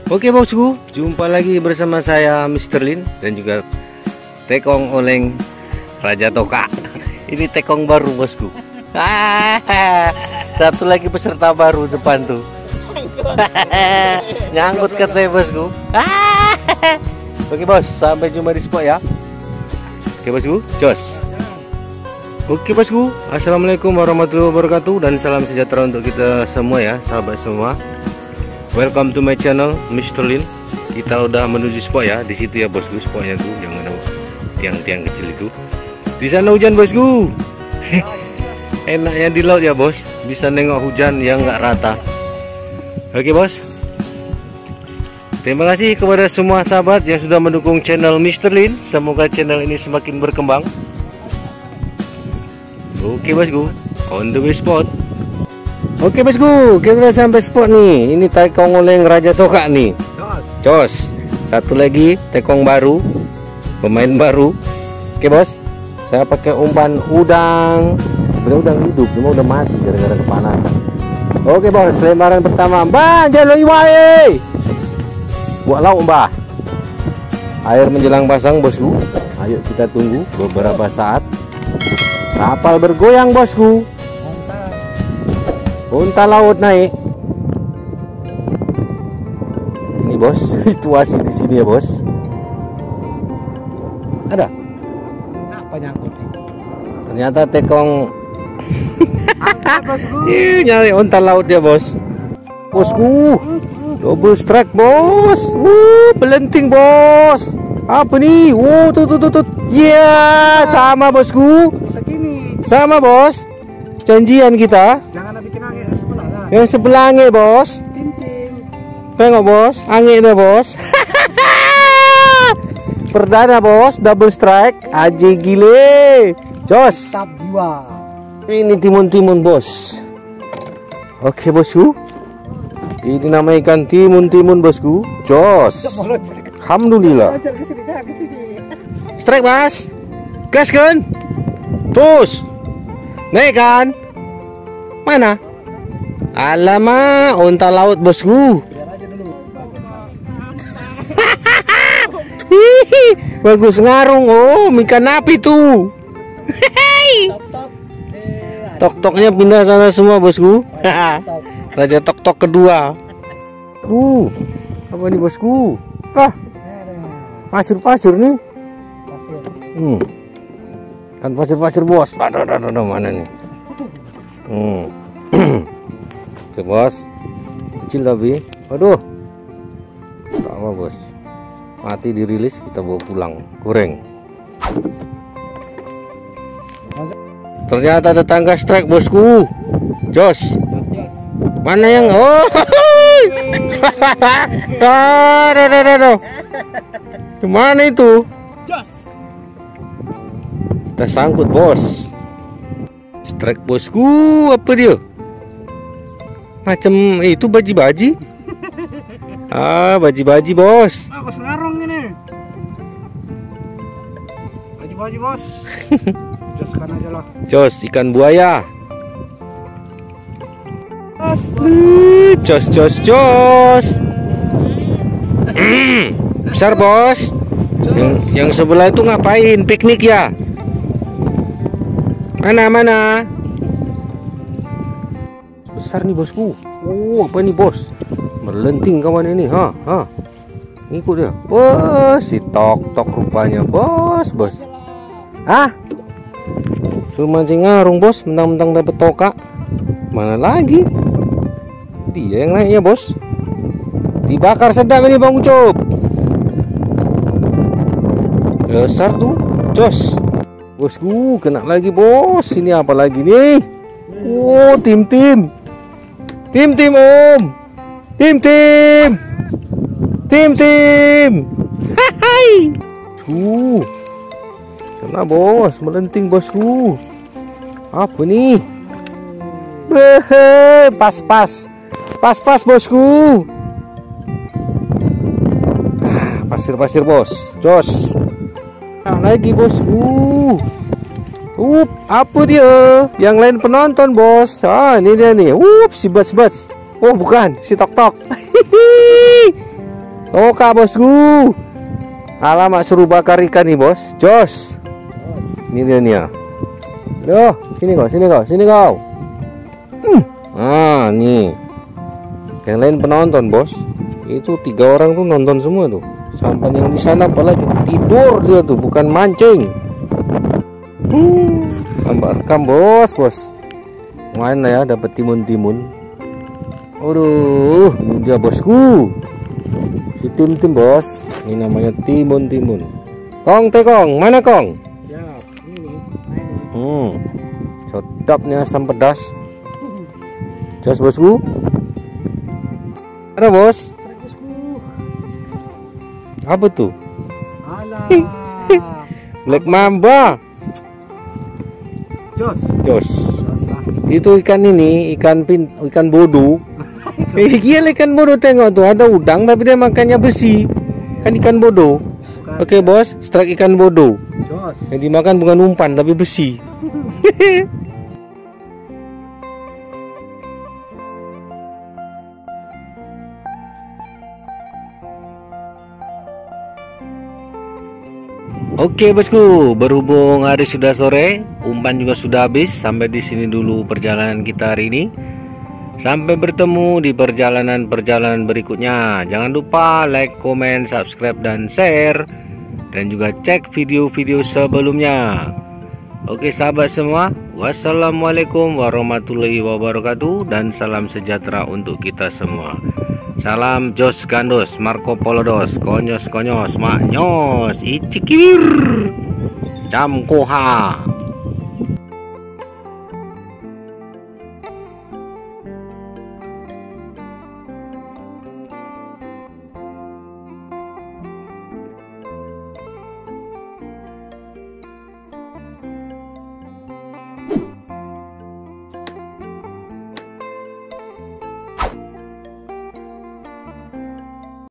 Oke bosku, jumpa lagi bersama saya Mr. Lin dan juga Tekong Oleng Raja Toka. Ini tekong baru bosku. Satu lagi peserta baru depan tuh. Nyangkut katanya bosku. Oke bos, sampai jumpa di spot ya. Oke bosku, jos. Oke bosku, assalamualaikum warahmatullahi wabarakatuh dan salam sejahtera untuk kita semua ya, sahabat semua. Welcome to my channel Mr. Lin. Kita udah menuju spot ya, di situ ya bosku spotnya tuh yang ada tiang-tiang kecil itu. Di sana hujan bosku. Enaknya di laut ya bos, bisa nengok hujan yang nggak rata. Oke bos. Terima kasih kepada semua sahabat yang sudah mendukung channel Mr. Lin. Semoga channel ini semakin berkembang. Oke bosku, on the way spot. Oke bosku, kita udah sampai spot nih. Ini tekong oleng Raja Toka nih. Jos. Satu lagi tekong baru, pemain baru. Oke bos, saya pakai umpan udang. Sebenarnya udang hidup, cuma udah mati gara-gara kepanasan. Oke bos, lemparan pertama. Mbah, jangan iwae. Buat lauk mbah. Air menjelang pasang bosku. Ayo kita tunggu beberapa saat. Kapal bergoyang bosku. Unta laut naik. Ini bos, situasi di sini ya bos. Ada? Apa nyangkut? Ternyata tekong. Bosku. Nyari unta laut ya bos. Bosku, double strike bos. Belenting bos. Apa nih? Tuh. Iya, sama bosku. Segini. Sama bos. Janjian kita. Jangan bikin angin sebelah lah. Yang sebelah angin bos. Tim. Tengok bos, anginnya bos. Perdana bos, double strike. Aji gile. Jos. Tap jiwa. Ini timun-timun bos. Oke bosku. Ini nama ikan timun-timun bosku. Jos. Alhamdulillah. Strike mas. Gas kan? Terus. Naik kan? Mana? Alamak, unta laut bosku. Bagus ngarung. Oh, ikan api tuh. Tok-toknya pindah sana semua bosku. Raja tok-tok kedua. Apa nih bosku? Pasir-pasir nih. Kan pasir-pasir bos. Ada mana nih? Oke bos. Kecil tapi. Aduh. Sama bos. Mati dirilis, kita bawa pulang. Goreng. Ternyata tetangga strike bosku. Jos. Mana yang Kemana itu? Jos. Kita sangkut bos. Strike bosku. Apa dia? Macam itu baji-baji. Baji-baji bos. Bos ngarung ini. Baji bos. Joskan aja lah. Jos ikan buaya. Jos. Besar bos. Yang sebelah itu ngapain? Piknik ya? Mana? Besar nih bosku. Apa nih bos? Melenting kawan ini. Ngikut ya. Bos, si tok-tok rupanya bos. Suruh mancing ngarung bos, mentang-mentang dapet toka. Mana lagi? Dia yang naiknya bos. Dibakar sedap ini Bang Ucup. Besar tuh. Jos. Bosku, kena lagi bos. Ini apa lagi nih? Tim om. Tim. Hai. Kena bos, melenting bosku. Apa nih? Pas bosku. Pasir bos. Jos. Lagi bosku. Apa dia? Yang lain penonton bos. Ini dia nih. Si bats. Oh bukan, si tok-tok. Toka bosku. Alamak suruh bakar ikan nih bos. Jos. Ini dia nih ya. Aduh, sini kau. Ah, nih. Yang lain penonton bos. Itu 3 orang tuh nonton semua tuh. Sampai yang di sana apalagi tidur dia tuh, bukan mancing. Tambah rekam bos. Main lah ya, dapat timun. Aduh, ini dia bosku. Si tim bos. Ini namanya timun. Tekong, mana Kong? Siap. Ini. Sedapnya asam pedas. Jos bosku. Ada bos. Bosku. Apa tuh? Alah. Black mamba. Jos. Itu ikan ini, ikan bodoh. Gila ikan bodoh, tengok tuh ada udang tapi dia makannya besi. Kan ikan bodoh. Oke bos, strike ikan bodoh. Jos. Yang dimakan bukan umpan tapi besi. Oke bosku, berhubung hari sudah sore, umpan juga sudah habis. Sampai di sini dulu perjalanan kita hari ini. Sampai bertemu di perjalanan berikutnya. Jangan lupa like, comment, subscribe, dan share. Dan juga cek video-video sebelumnya. Oke sahabat semua, wassalamualaikum warahmatullahi wabarakatuh. Dan salam sejahtera untuk kita semua. Salam Jos Gandos, Marco Polodos, konyos, maknyos, icikir, camkoha.